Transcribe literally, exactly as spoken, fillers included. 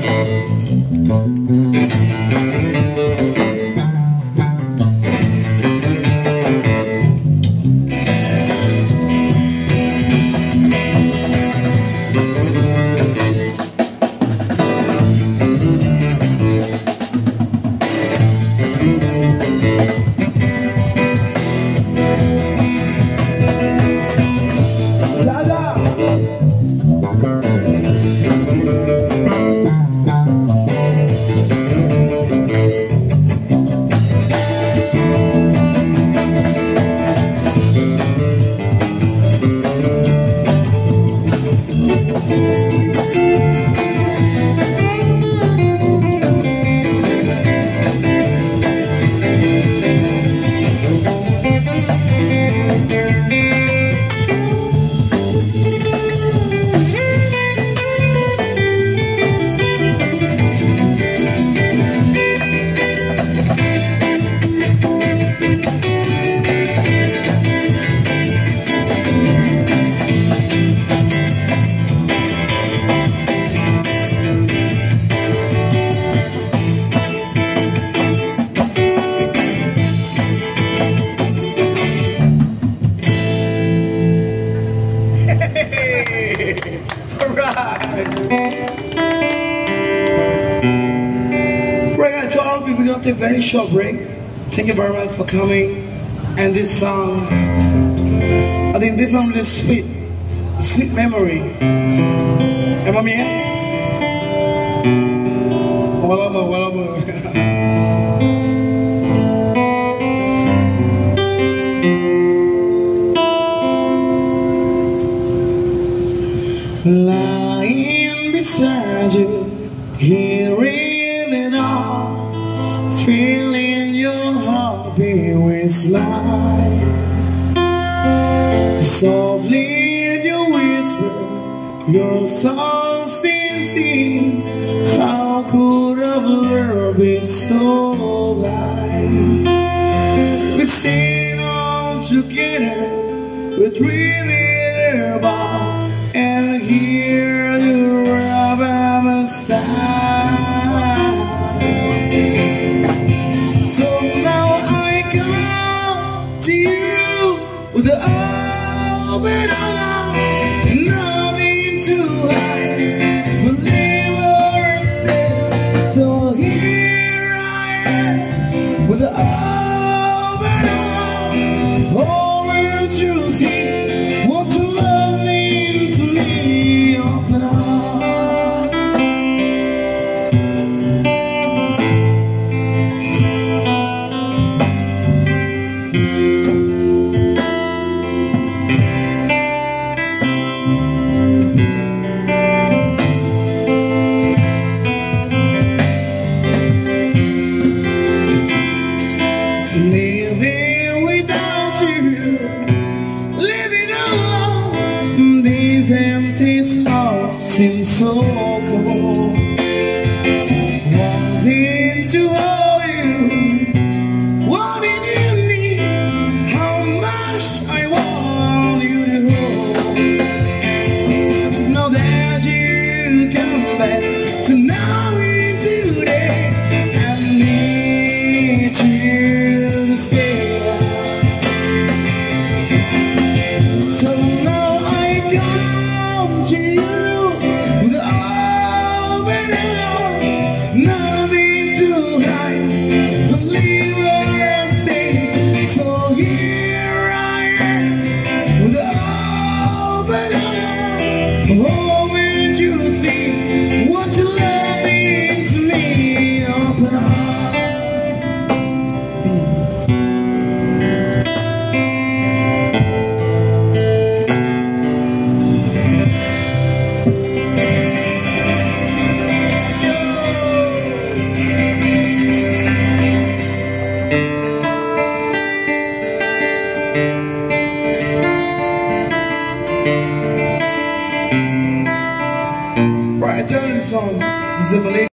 We're going to take a very short break. Thank you very much for coming. And this song, I think this song is sweet, sweet memory. Em không nhé? Whatever, whatever. Lying beside you, hearing it all, feeling your heartbeat with mine. Softly in your whisper, your song sings. How could a love be so blind? We sing on together, we're dreaming about, and here you are by my side. So now I come to you with the open arms, nothing to hide, believe or say. So here I am with the open arms, hoping to see what the love means to me. Open arms. Living without you, living alone, these empty hearts seem so cold. Wanting to hold you, wanting you need, how much I want you to hold. Now that you come back to now today, I need you to stay. So now I come to you with open arms, nothing to hide, believe what I say. So here I am with open arms. Oh,